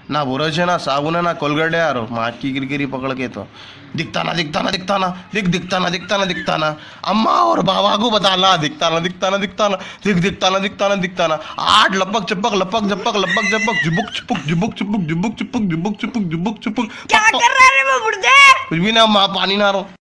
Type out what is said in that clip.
ना बुरश है, ना साबुन है, ना कोलगेट है यार, माँ की किरकिरी पकड़ के तो दिखता ना दिखता ना दिखता ना दिखता ना दिखता ना दिखता ना। अम्मा और बाबा को बताना दिखता ना दिखता ना दिखता ना दिखता ना दिखता ना दिखता ना। आठ लपक चपक लपक झपक लपक झपक झुबुक छुपुक झुबुक छुपुक झुबुक छुपुक झुबुक छुपुक झुबुक छुपुक। क्या कर रहा है रे वो बुढ़े? कुछ भी ना, माँ पानी ना रहा।